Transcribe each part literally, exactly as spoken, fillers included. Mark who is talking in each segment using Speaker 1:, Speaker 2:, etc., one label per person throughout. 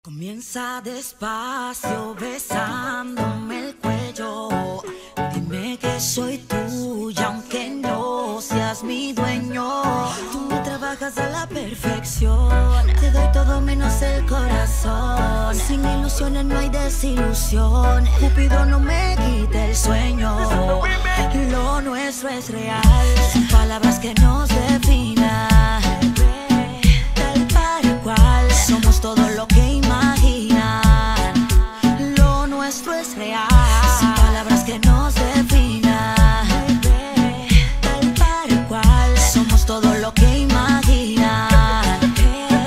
Speaker 1: Comienza despacio besándome el cuello. Dime que soy tuya aunque no seas mi dueño. Tú me trabajas a la perfección. Te doy todo menos el corazón. Sin ilusiones no hay desilusión. Cupido no me quita el sueño. Lo nuestro es real. Sin palabras que nos definan. Tal para cual somos todo lo que imaginan. Lo nuestro es real. Sin palabras que nos definan. Tal para cual somos todo lo que imaginan.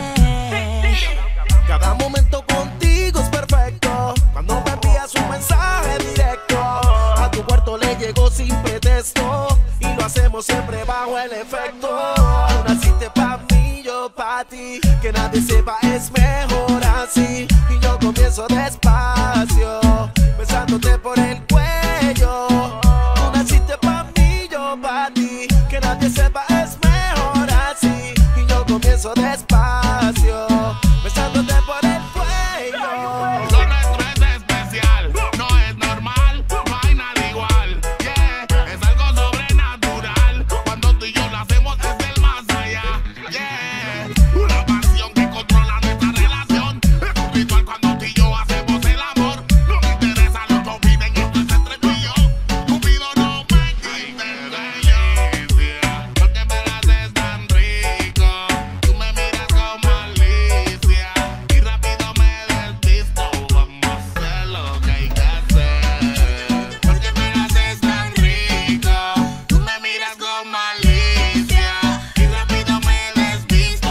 Speaker 2: Cada momento contigo es perfecto. Cuando me envías un mensaje directo, a tu cuarto le llego sin pretexto. Y lo hacemos siempre bajo el efecto. Naciste pa' mí, yo pa' ti. Que nadie sepa es mejor así. Y yo comienzo despacio, besándote por el cuello. Tú naciste pa' mí, yo pa' ti. Que nadie sepa es mejor así. Y yo comienzo despacio, besándote por el cuello.
Speaker 3: Lo nuestro es especial, no es normal, no hay nada igual. Yeah, es algo sobrenatural. Cuando tú y yo lo hacemos es el más allá. Yeah, una pasión que controla nuestra relación. Es un ritual cuando tú y yo hacemos el amor. No me interesa lo que opinen, esto es entre tú y yo. Cupido no me quita el delicia, porque me la haces tan rico. Tú me miras con malicia y rápido me despisto. Vamos a hacer lo que hay que hacer, porque me la haces tan rico. Tú me miras con malicia y rápido me despisto.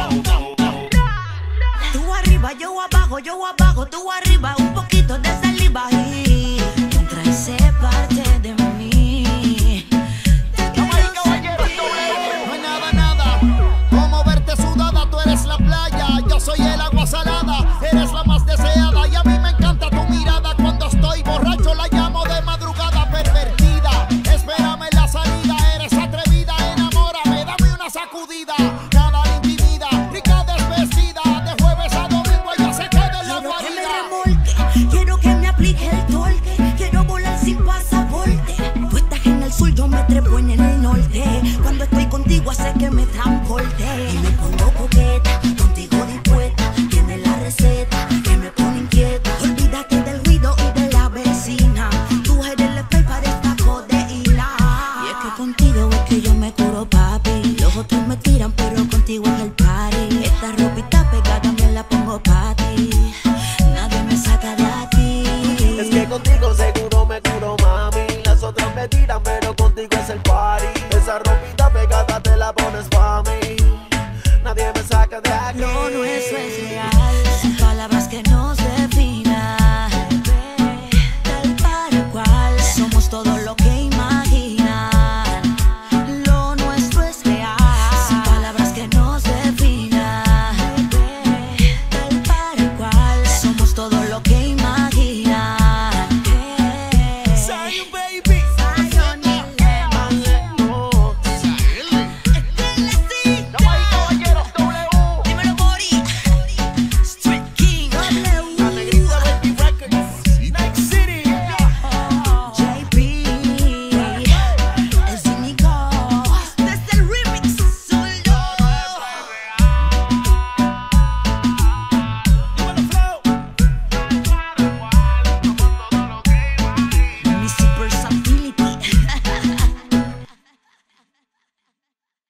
Speaker 1: Tú arriba, yo abajo, yo abajo, tú arriba, un poquito de saliva y entra y se parte de mí. Te quiero sentir.
Speaker 4: No hay nada, nada como verte sudada. Tú eres la playa, yo soy el agua salada. Eres la más deseada y a mí me encanta tu mirada. Cuando estoy borracho la llamo de madrugada. Pervertida, espérame en la salida. Eres atrevida, enamórame, dame una sacudida. Nada le intimida, rica desvestida. De jueves a domingo ella se queda en la
Speaker 1: Quiero que me
Speaker 4: guarida.
Speaker 1: remolque, quiero que me aplique el torque. Quiero volar sin pasaporte. Tú estás en el sur, yo me trepo en el norte. Cuando estoy contigo hace que me transporte. Y me pongo coqueta, contigo dispuesta. Tienes la receta que me pone inquieta. Olvídate del ruido y de la vecina. Tú eres el spray para esta codeína. Y es que contigo es que yo me curo, papi. Los otros me tiran, pero contigo es el party. Esta ropita pegada también la pongo pa' ti. Nadie me saca de aquí.
Speaker 2: Es que contigo